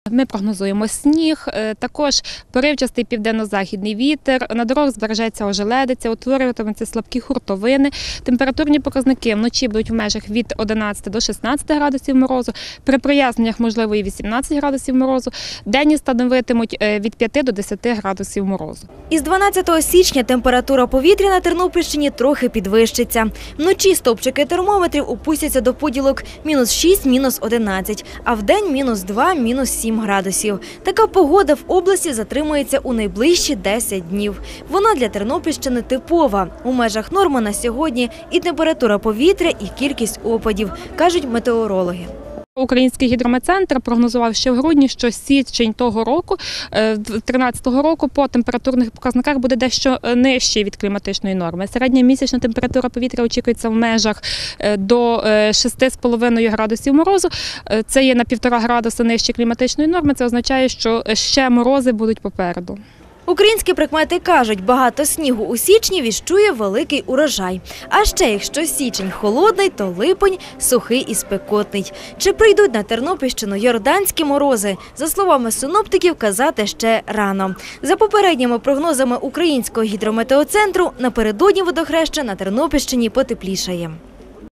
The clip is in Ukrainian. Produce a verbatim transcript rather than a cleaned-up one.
Ми прогнозуємо сніг, також поривчастий південно-західний вітер, на дорогах збережеться ожеледиця, утворюватимуться слабкі хуртовини. Температурні показники вночі будуть в межах від одинадцяти до шістнадцяти градусів морозу, при проясненнях можливо і вісімнадцять градусів морозу, денні становитимуть від п'яти до десяти градусів морозу. Із дванадцятого січня температура повітря на Тернопільщині трохи підвищиться. Вночі стовпчики термометрів опустяться до поділок мінус шість, мінус одинадцять, а вдень мінус два, мінус сім градусів. Така погода в області затримується у найближчі десять днів. Вона для Тернопільщини типова. У межах норми на сьогодні і температура повітря, і кількість опадів, кажуть метеорологи. Український гідрометцентр прогнозував ще в грудні, що січень того року, тринадцятого року, по температурних показниках буде дещо нижчий від кліматичної норми. Середня місячна температура повітря очікується в межах до шести з половиною градусів морозу. Це є на півтора градуса нижче кліматичної норми. Це означає, що ще морози будуть попереду. Українські прикмети кажуть, багато снігу у січні віщує великий урожай. А ще, якщо січень холодний, то липень сухий і спекотний. Чи прийдуть на Тернопільщину йорданські морози? За словами синоптиків, казати ще рано. За попередніми прогнозами Українського гідрометеоцентру, напередодні водохреща на Тернопільщині потеплішає.